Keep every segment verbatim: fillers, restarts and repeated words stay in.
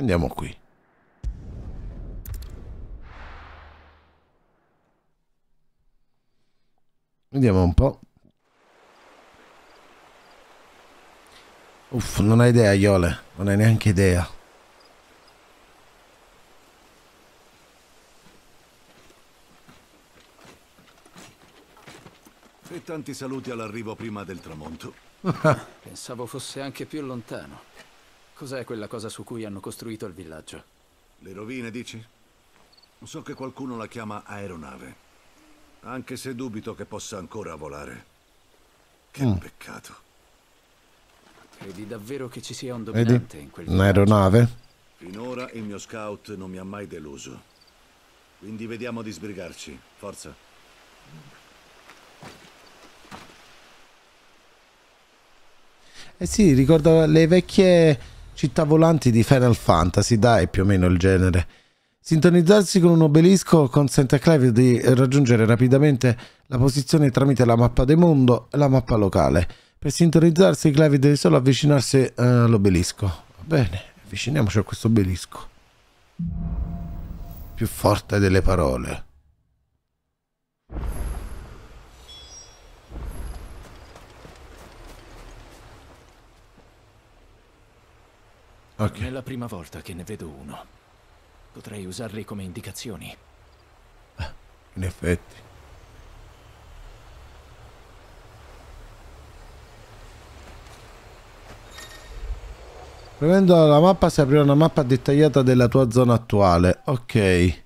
Andiamo qui. Vediamo un po'. Uff, non hai idea, Iole. Non hai neanche idea. E tanti saluti all'arrivo prima del tramonto. Pensavo fosse anche più lontano. Cos'è quella cosa su cui hanno costruito il villaggio? Le rovine, dici? So che qualcuno la chiama aeronave. Anche se dubito che possa ancora volare. Che Mm. peccato. Credi davvero che ci sia un dominante Vedi? in quel villaggio? Un'aeronave? Finora il mio scout non mi ha mai deluso. Quindi vediamo di sbrigarci. Forza. Eh sì, ricorda le vecchie città volanti di Final Fantasy, dai, più o meno il genere. Sintonizzarsi con un obelisco consente a Clive di raggiungere rapidamente la posizione tramite la mappa del mondo e la mappa locale. Per sintonizzarsi Clive deve solo avvicinarsi eh, all'obelisco. Va bene, avviciniamoci a questo obelisco. Più forte delle parole. Ok, Non è la prima volta che ne vedo uno. Potrei usarli come indicazioni. in effetti. Premendo la mappa si aprirà una mappa dettagliata della tua zona attuale. Ok.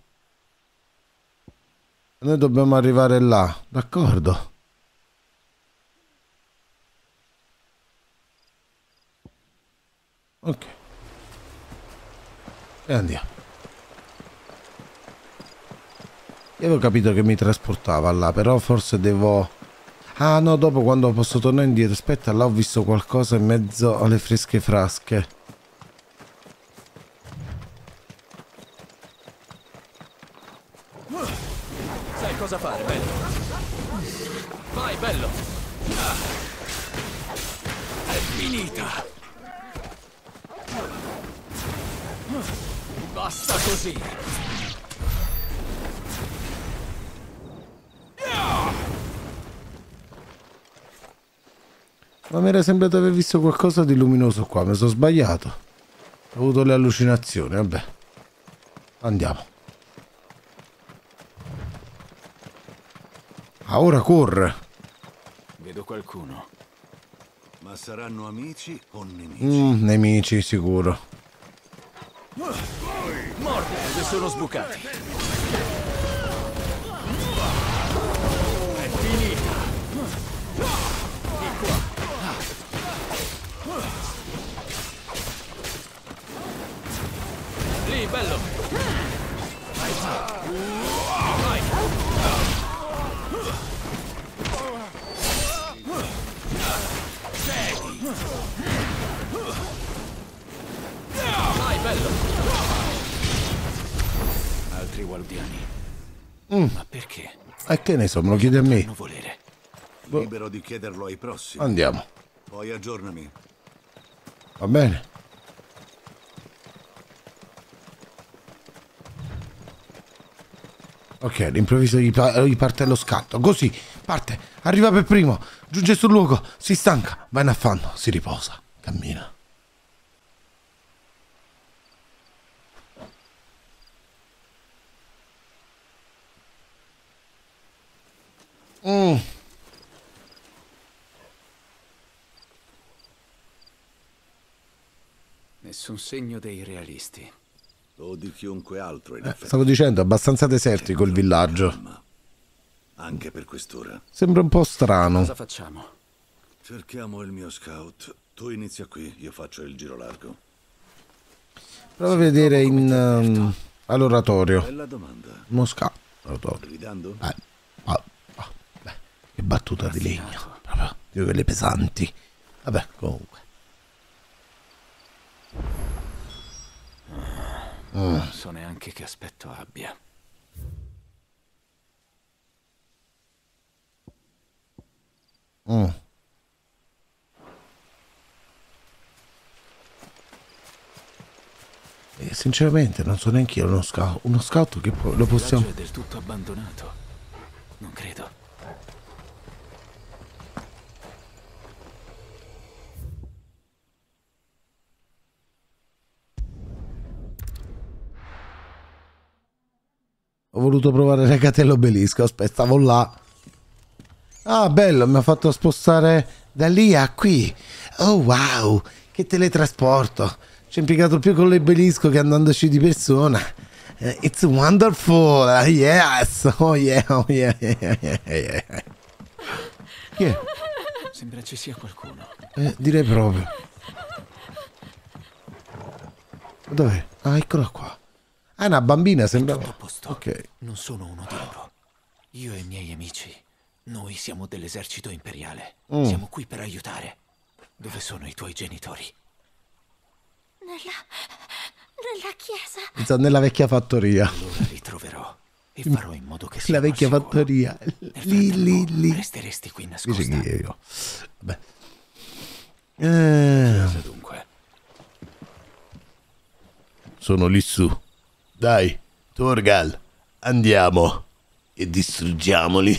Noi dobbiamo arrivare là, d'accordo. Ok. E andiamo. Io avevo capito che mi trasportava là, però forse devo... Ah no, dopo quando posso tornare indietro. Aspetta, là ho visto qualcosa in mezzo alle fresche frasche. Sai cosa fare, bello? Vai, bello! È finita! Basta così! Ma mi era sembrato aver visto qualcosa di luminoso qua, mi sono sbagliato. Ho avuto le allucinazioni, vabbè. Andiamo. Ah, ora corre. Vedo qualcuno. Ma saranno amici o nemici? Mm, nemici, sicuro. Mordi dove sono sbucati! È finita! Di qua! Lì, bello! Vai, vai! Cedi! Vai, bello! Altri guardiani. Mm. Ma perché? E che ne so, me lo chiede a me. Non volere. Libero di chiederlo ai prossimi. Andiamo. Poi aggiornami. Va bene. Ok, all'improvviso gli, pa- gli parte lo scatto. Così, parte, arriva per primo, giunge sul luogo, si stanca, va in affanno, si riposa, cammina. Mm. Nessun segno dei realisti. O di chiunque altro, in Eh, effetti. stavo dicendo, è abbastanza desertico il villaggio. Calma. Anche per quest'ora. Sembra un po' strano. Cosa facciamo? Cerchiamo il mio scout. Tu inizia qui, io faccio il giro largo. Prova a vedere in um, all'oratorio. Bella domanda. Mosca. Oratorio. Gridando? Eh, ah, ah, beh, che battuta di legno. Proprio di quelle pesanti. Vabbè, comunque. Mm. Non so neanche che aspetto abbia. Mm. E sinceramente non so neanche io uno scout. Uno scout che può, lo possiamo... Il villaggio è del tutto abbandonato. Non credo. Ho voluto provare Recate all'obelisco, aspetta, stavo là. Ah, bello, mi ha fatto spostare da lì a qui. Oh, wow, che teletrasporto. Ci ho impiegato più con l'obelisco che andandoci di persona. Uh, it's wonderful, uh, yes, oh yeah, oh yeah, yeah, yeah, yeah. Chi è? Sembra ci sia qualcuno. Eh, direi proprio. Dov'è? Ah, eccola qua. Ah, è una bambina, sembrava. Tutto a posto. Ok. Non sono uno di loro. Io e i miei amici. Noi siamo dell'esercito imperiale. Mm. Siamo qui per aiutare. Dove sono i tuoi genitori? Nella... nella chiesa. Sta nella vecchia fattoria. Allora li troverò e farò in modo che La siano vecchia al sicuro. fattoria. Nel Lì, lì, frattempo, lì. resteresti qui Dice nascosta. che io. Vabbè. Eh, Cosa dunque? sono lì su. Dai, Torgal, andiamo e distruggiamoli.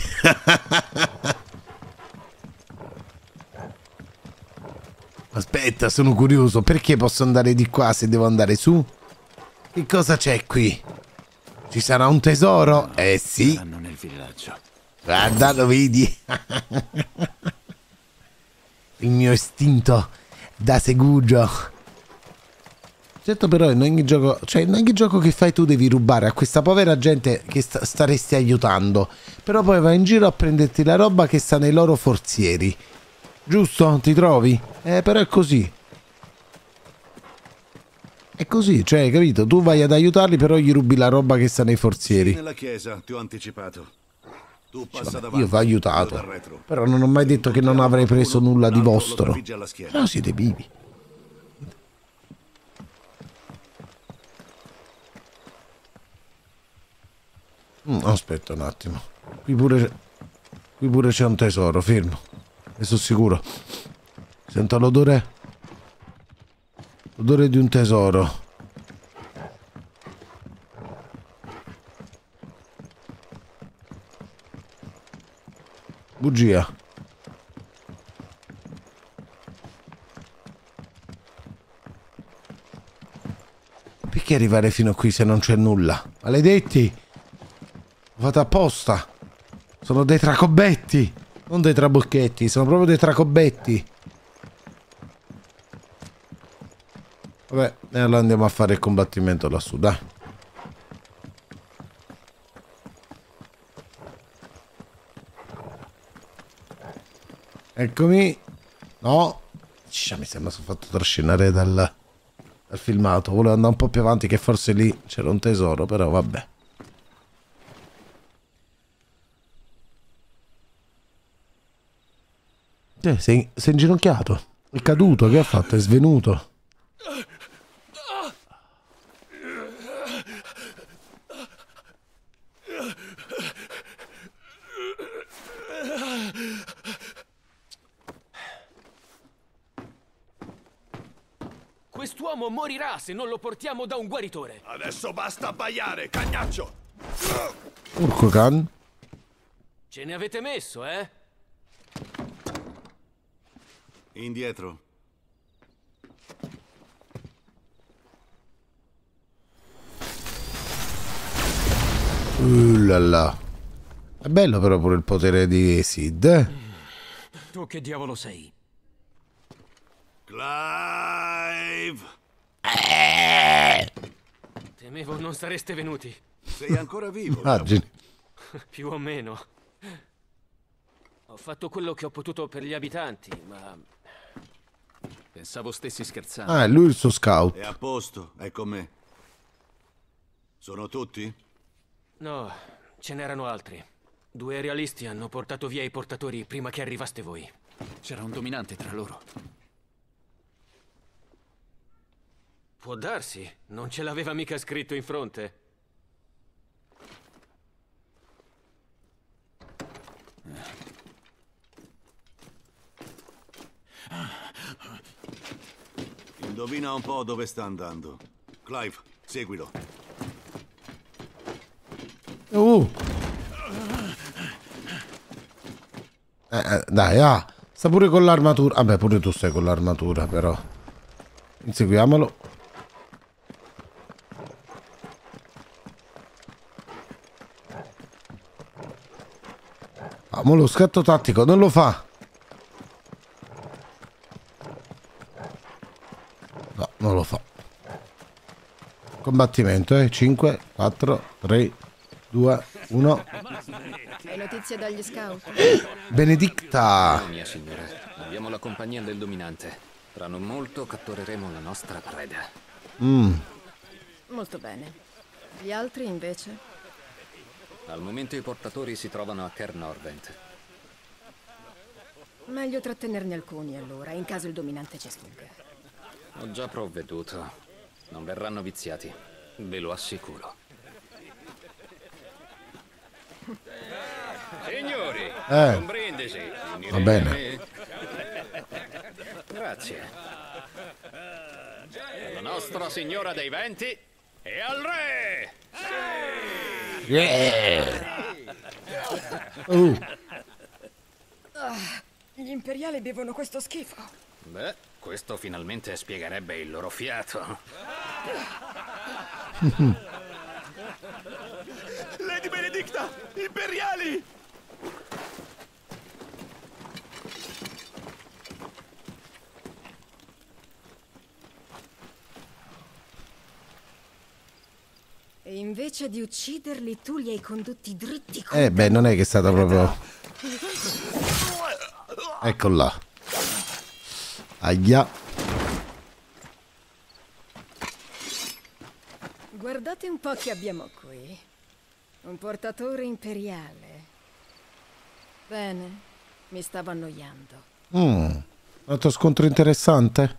Aspetta, sono curioso. Perché posso andare di qua se devo andare su? Che cosa c'è qui? Ci sarà un tesoro? No, Eh sì. saranno nel villaggio. Guarda, lo vedi? Il mio istinto da segugio. Certo, però in ogni gioco, cioè in ogni gioco che fai tu devi rubare a questa povera gente che sta, staresti aiutando. Però poi vai in giro a prenderti la roba che sta nei loro forzieri. Giusto? Ti trovi? Eh, però è così. È così, cioè, capito? Tu vai ad aiutarli, però gli rubi la roba che sta nei forzieri. Sì, nella chiesa, ti ho anticipato. Tu passa Vabbè, davanti. io vi ho aiutato. io dal retro. Però non ho mai detto che non avrei preso nulla di L'altro lo vostro. trafigge alla schiena. Però siete vivi. Mm, aspetta un attimo. Qui pure qui pure c'è un tesoro, fermo. Ne sono sicuro. Sento l'odore. L'odore di un tesoro. Bugia. Perché arrivare fino qui se non c'è nulla? Maledetti! L'ho fatto apposta. Sono dei tracobetti. Non dei trabocchetti, sono proprio dei tracobetti. Vabbè, e allora andiamo a fare il combattimento lassù, dai. Eccomi. No. Cioè, mi sembra sono fatto trascinare dal, dal filmato. Volevo andare un po' più avanti che forse lì c'era un tesoro, però vabbè. Eh, sei, sei inginocchiato. È caduto, che ha fatto? È svenuto. Quest'uomo morirà se non lo portiamo da un guaritore. Adesso basta abbaiare, cagnaccio! Urco can. Ce ne avete messo, eh? Indietro. Uh là là. È bello però pure il potere di Sid. Eh? Tu che diavolo sei? Clive! Temevo non sareste venuti. Sei ancora vivo? Immagini. Più o meno. Ho fatto quello che ho potuto per gli abitanti, ma... pensavo stessi scherzando. Ah, è lui il suo scout. È a posto, è con me. Sono tutti? No, ce n'erano altri. Due realisti hanno portato via i portatori prima che arrivaste voi. C'era un dominante tra loro. Può darsi, non ce l'aveva mica scritto in fronte. Indovina un po' dove sta andando. Clive, Seguilo. Uh. Eh, eh, dai, ah. Sta pure con l'armatura. Vabbè, pure tu stai con l'armatura, però. Inseguiamolo. Ah, mo lo scatto tattico non lo fa. No, non lo fa. Combattimento, eh. cinque, quattro, tre, due, uno. Hai notizie dagli scout? Benedicta. Oh, mia signora, abbiamo la compagnia del dominante. Tra non molto cattureremo la nostra preda. Mm. Molto bene. Gli altri invece? Al momento i portatori si trovano a Kernorvent. Meglio trattenerne alcuni allora, in caso il dominante ci sfugga. Ho già provveduto. Non verranno viziati, ve lo assicuro. Signori, Eh. un brindisi. Va bene. Grazie. Alla Nostra Signora dei Venti e al Re! Yeah. Uh. Gli imperiali bevono questo schifo. Beh, questo finalmente spiegherebbe il loro fiato. Lady Benedicta! Imperiali! E invece di ucciderli, tu li hai condotti dritti con... Eh beh, non è che è stata proprio... Ecco là. Aia. Guardate un po' che abbiamo qui. Un portatore imperiale. Bene, mi stavo annoiando. Mm. Un altro scontro interessante.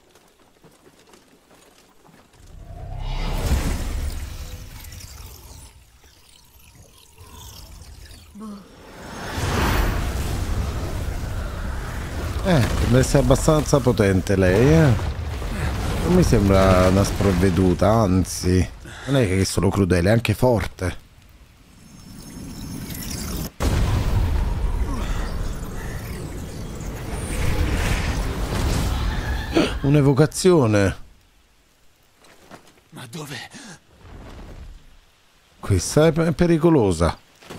Eh, deve essere abbastanza potente lei, eh. Non mi sembra una sprovveduta, anzi. Non è che è solo crudele, è anche forte. Un'evocazione. Ma dove? Questa è è pericolosa.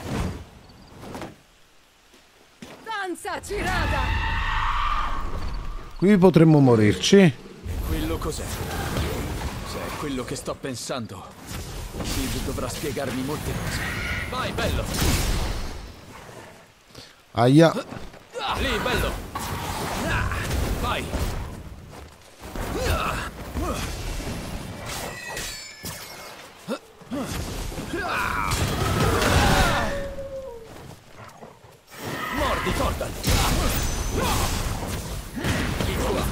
Danza, Cirada! Qui potremmo morirci. Quello cos'è? Se è quello che sto pensando, Sid dovrà spiegarmi molte cose. Vai, bello! Aia. Ah, lì, bello! Ah, vai! Mordi, Tordan! Di qua!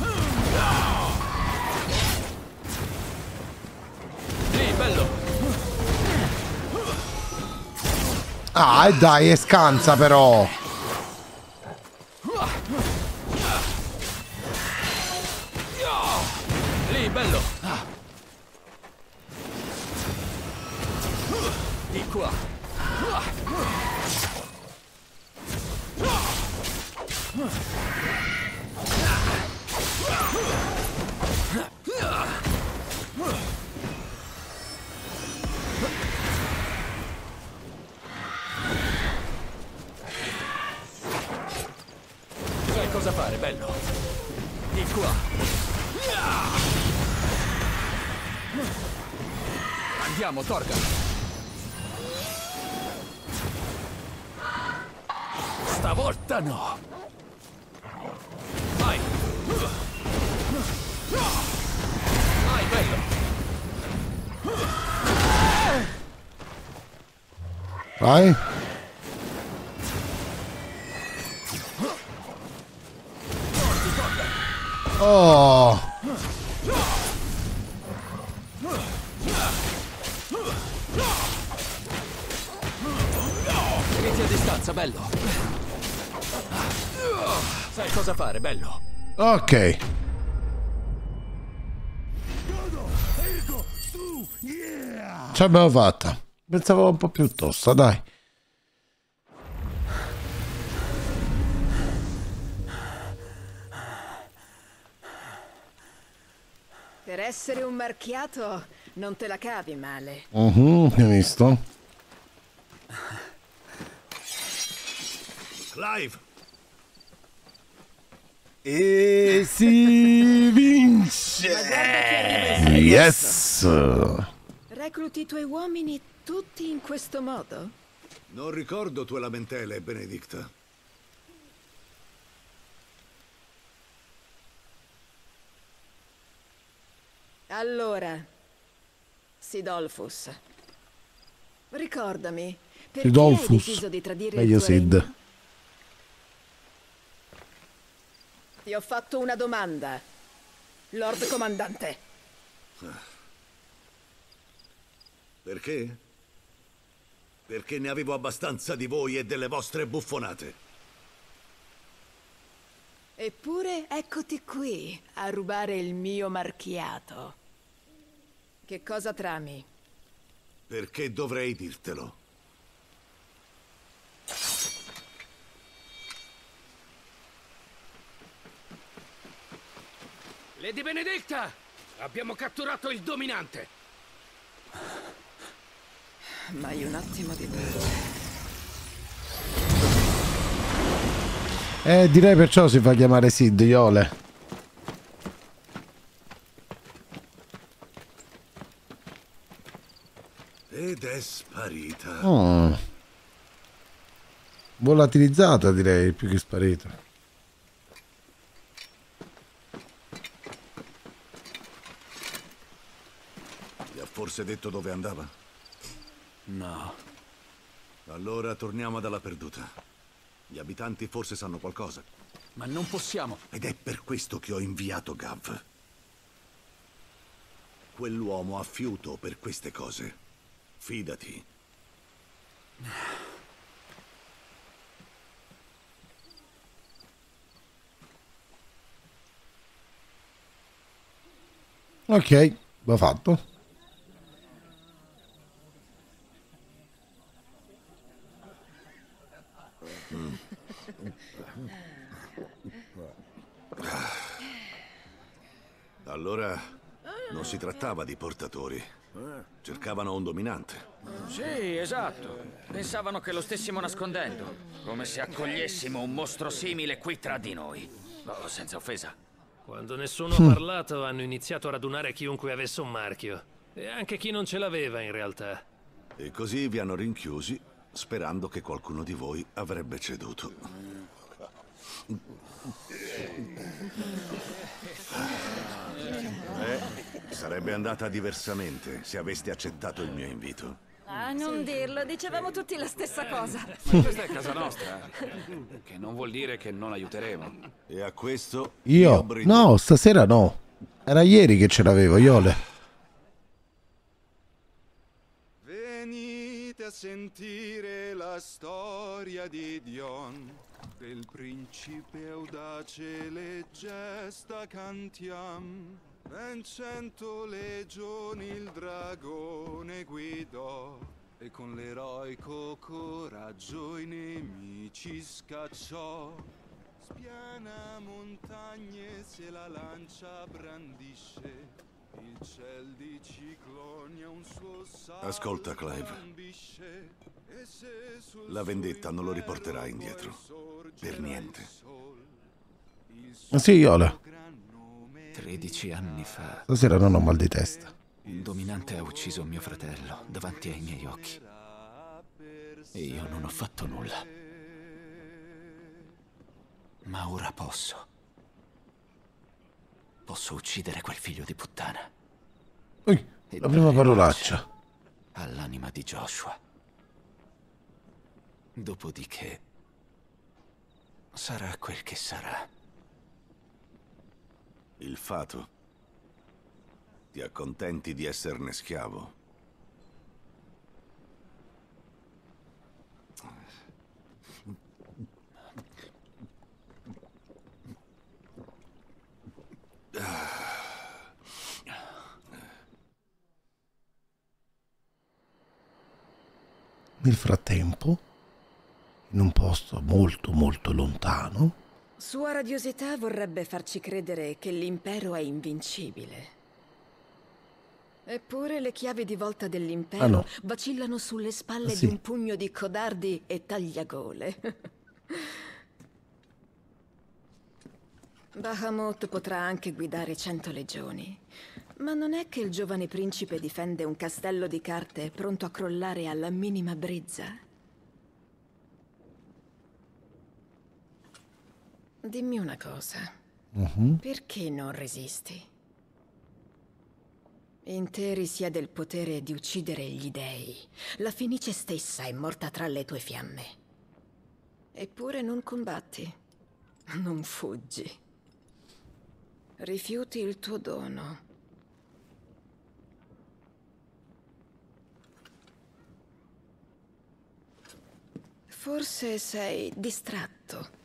Lì, bello! Ah, e dai, è scansa però. Lì, bello! Di qua! Sai cosa fare, bello? Di qua! Andiamo, Torgan! Stavolta no! Vai! Vai, bello! Vai. Oh. Metti a distanza, bello! Sai cosa fare, bello? Ok. Ce l'abbiamo fatta. Pensavo un po' più tosta, dai. Per essere un marchiato non te la cavi male. Mhm, hai visto? Clive! E si vince! Ma guarda che arriva il Yes! Recluti i tuoi uomini tutti in questo modo? Non ricordo tue lamentele, Benedicta. Allora, Sidolfus, ricordami, perché Sidolfus. hai deciso di tradire Meglio il tuo Sid. regno? Ti ho fatto una domanda, Lord Comandante. Perché? Perché ne avevo abbastanza di voi e delle vostre buffonate. Eppure eccoti qui a rubare il mio marchiato. Che cosa trami? Perché dovrei dirtelo? Lady Benedicta! Abbiamo catturato il dominante! Mai un attimo di pace. Eh, direi perciò si fa chiamare Sid, Iole. Ed è sparita. Oh. Volatilizzata, direi, più che sparita. Ti ha forse detto dove andava? No. Allora torniamo dalla perduta. Gli abitanti forse sanno qualcosa. Ma non possiamo. Ed è per questo che ho inviato Gav. Quell'uomo ha fiuto per queste cose. Fidati. Ok, l'ho fatto. Allora, non si trattava di portatori. Cercavano un dominante. Sì, esatto. Pensavano che lo stessimo nascondendo. Come se accogliessimo un mostro simile qui tra di noi. Oh, senza offesa. Quando nessuno ha parlato, hanno iniziato a radunare chiunque avesse un marchio. E anche chi non ce l'aveva, in realtà. E così vi hanno rinchiusi, sperando che qualcuno di voi avrebbe ceduto. Eh, sarebbe andata diversamente se aveste accettato il mio invito. Ah, non dirlo, dicevamo tutti la stessa cosa. Ma questa è casa nostra. Che non vuol dire che non aiuteremo. E a questo Io? brindo. No, stasera no. Era ieri che ce l'avevo, Iole. Venite a sentire la storia di Dion, del principe audace le gesta cantiam. Ben cento legioni il dragone guidò e con l'eroico coraggio i nemici scacciò. Spiana montagne se la lancia brandisce, il ciel di Ciclonia un suo salto Ascolta, Clive. ambisce, e se sul La vendetta non lo suo riporterà impero indietro. poi sorgerà Per il niente. sol, il Ma sì, Iole. gran nome Tredici anni fa, Stasera non ho mal di testa. un dominante ha ucciso mio fratello davanti ai miei occhi. E io non ho fatto nulla. Ma ora posso. Posso uccidere quel figlio di puttana. Ui, E la prima dare parolaccia. pace all'anima di Joshua. Dopodiché sarà quel che sarà. Il fato. Ti accontenti di esserne schiavo? Nel frattempo, in un posto molto molto lontano, Sua radiosità vorrebbe farci credere che l'impero è invincibile. Eppure le chiavi di volta dell'impero Ah, no. vacillano sulle spalle Ah, sì. di un pugno di codardi e tagliagole. Bahamut potrà anche guidare cento legioni, ma non è che il giovane principe difende un castello di carte pronto a crollare alla minima brizza. Dimmi una cosa. Mhm. Perché non resisti? In te risiede il potere di uccidere gli dei. La Fenice stessa è morta tra le tue fiamme. Eppure non combatti. Non fuggi. Rifiuti il tuo dono. Forse sei distratto.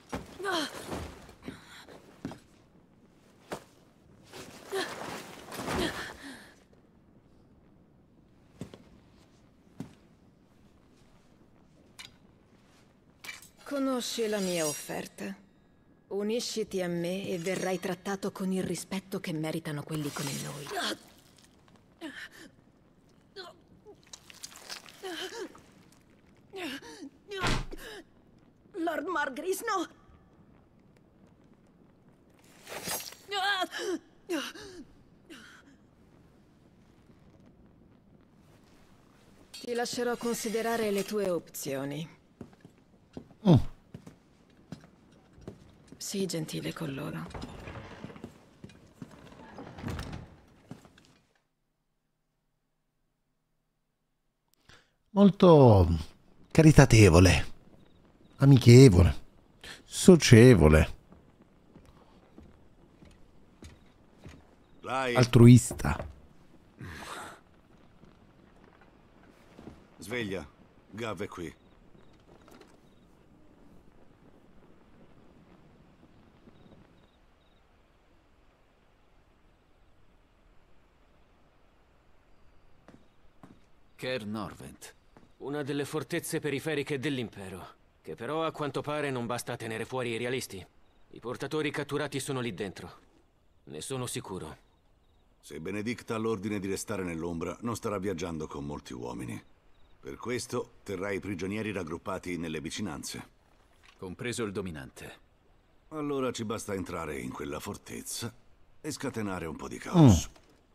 Conosci la mia offerta. Unisciti a me e verrai trattato con il rispetto che meritano quelli come noi. Lord Margris, no! Ti lascerò considerare le tue opzioni. Mm. Sii gentile con loro. Molto caritatevole, amichevole, socievole, Clive, altruista. sveglia. Gav è qui. Caer Norvent. Una delle fortezze periferiche dell'impero, che però a quanto pare non basta a tenere fuori i realisti. I portatori catturati sono lì dentro. Ne sono sicuro. Se Benedicta ha l'ordine di restare nell'ombra, non starà viaggiando con molti uomini. Per questo terrà i prigionieri raggruppati nelle vicinanze. Compreso il dominante. Allora ci basta entrare in quella fortezza e scatenare un po' di caos.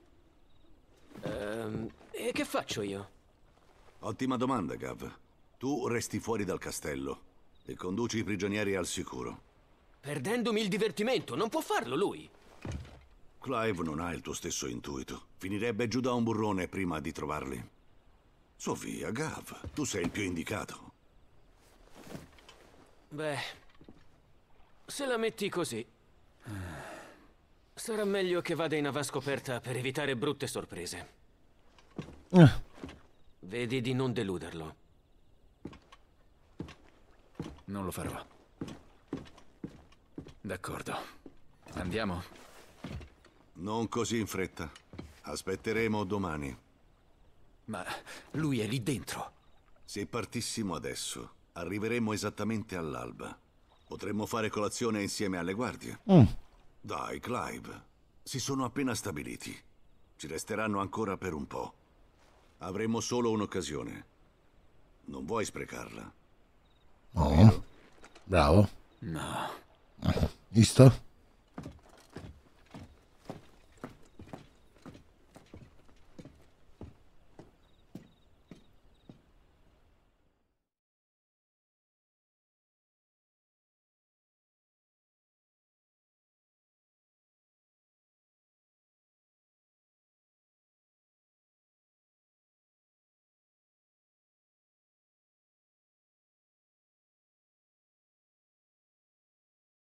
Ehm, e che faccio io? Ottima domanda, Gav. Tu resti fuori dal castello e conduci i prigionieri al sicuro. Perdendomi il divertimento, non può farlo lui. Clive non ha il tuo stesso intuito. Finirebbe giù da un burrone prima di trovarli. Su via, Gav. Tu sei il più indicato. Beh, se la metti così, sarà meglio che vada in avascoperta per evitare brutte sorprese. Eh, Vedi di non deluderlo. Non lo farò. D'accordo. Andiamo. Non così in fretta. Aspetteremo domani. Ma lui è lì dentro. Se partissimo adesso, arriveremmo esattamente all'alba. Potremmo fare colazione insieme alle guardie. mm. Dai, Clive. Si sono appena stabiliti. Ci resteranno ancora per un po'. Avremo solo un'occasione. Non vuoi sprecarla? No. Bravo. No. Visto?